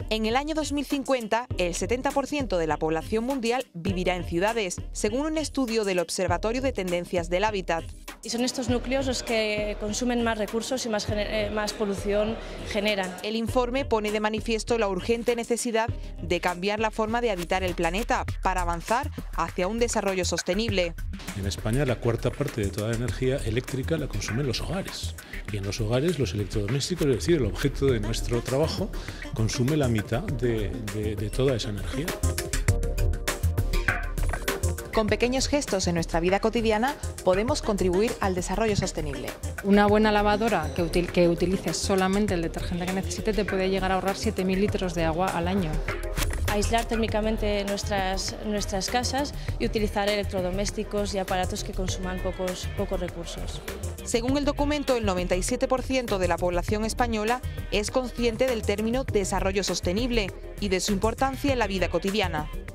En el año 2050, el 70% de la población mundial vivirá en ciudades, según un estudio del Observatorio de Tendencias del Hábitat. Y son estos núcleos los que consumen más recursos y más polución generan. El informe pone de manifiesto la urgente necesidad de cambiar la forma de habitar el planeta para avanzar hacia un desarrollo sostenible. En España, la cuarta parte de toda la energía eléctrica la consumen los hogares. Y en los hogares, los electrodomésticos, es decir, el objeto de nuestro trabajo, consume la mitad de toda esa energía. Con pequeños gestos en nuestra vida cotidiana podemos contribuir al desarrollo sostenible. Una buena lavadora que utilices solamente el detergente que necesite te puede llegar a ahorrar 7.000 litros de agua al año. Aislar térmicamente nuestras casas y utilizar electrodomésticos y aparatos que consuman pocos recursos. Según el documento, el 97% de la población española es consciente del término desarrollo sostenible y de su importancia en la vida cotidiana.